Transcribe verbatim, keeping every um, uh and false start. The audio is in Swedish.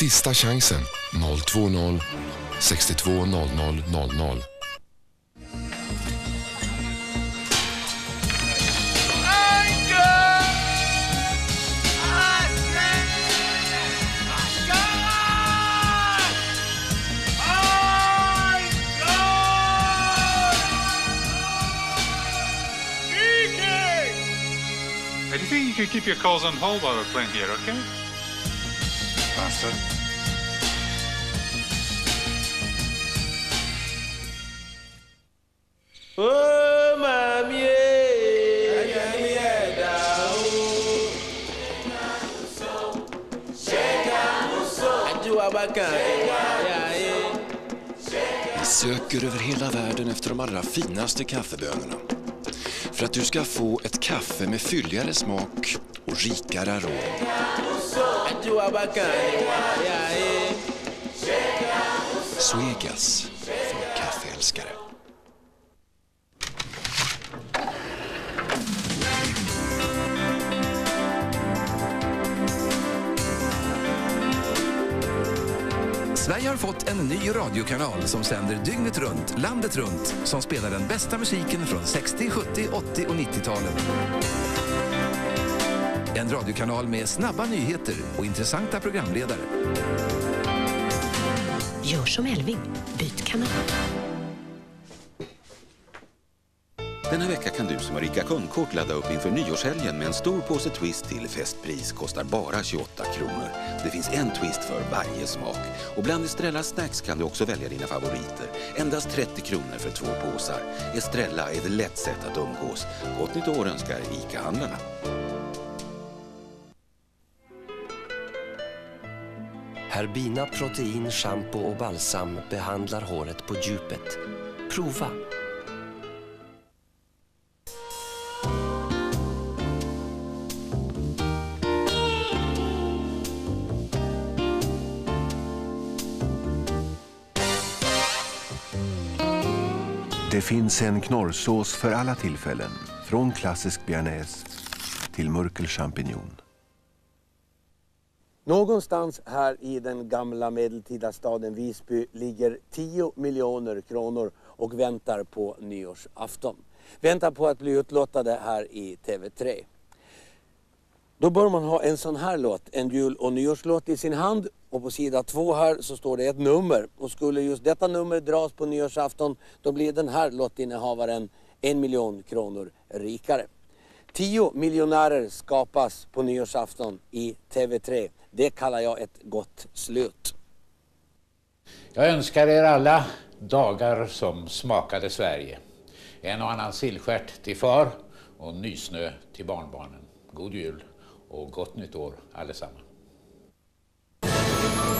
Sista chansen noll två noll sex två noll noll noll noll. I think you can keep your calls on hold while we're playing here, okay? Bastard. Oh, mami, yeah, Vi söker över hela världen efter de allra finaste kaffebönorna. För att du ska få ett kaffe med fylligare smak och rikare arom. Suegas för kaffeälskare. Sverige har fått en ny radiokanal som sänder dygnet runt, landet runt, som spelar den bästa musiken från sextio, sjuttio, åttio och nittio-talen. En radiokanal med snabba nyheter och intressanta programledare. Gör som Elving, byt kanal. Den här veckan kan du som har Rika kundkort ladda upp inför nyårshelgen med en stor påse Twist till festpris. Kostar bara tjugoåtta kronor. Det finns en Twist för varje smak. Och bland Estrella snacks kan du också välja dina favoriter. Endast trettio kronor för två påsar. Estrella är ett lätt sätt att umgås. Gott nytt år önskar Ica-handlarna. Herbina protein, shampoo och balsam behandlar håret på djupet. Prova! Det finns en knorrsås för alla tillfällen. Från klassisk bearnaise till mörkel champignon. Någonstans här i den gamla medeltida staden Visby ligger tio miljoner kronor och väntar på nyårsafton. Väntar på att bli utlottade här i T V tre. Då bör man ha en sån här låt, en jul- och nyårslåt i sin hand. Och på sida två här så står det ett nummer. Och skulle just detta nummer dras på nyårsafton, då blir den här låtinnehavaren en miljon kronor rikare. Tio miljonärer skapas på nyårsafton i T V tre. Det kallar jag ett gott slut. Jag önskar er alla dagar som smakade Sverige. En och annan sillskärt till far och nysnö till barnbarnen. God jul och gott nytt år allesammans.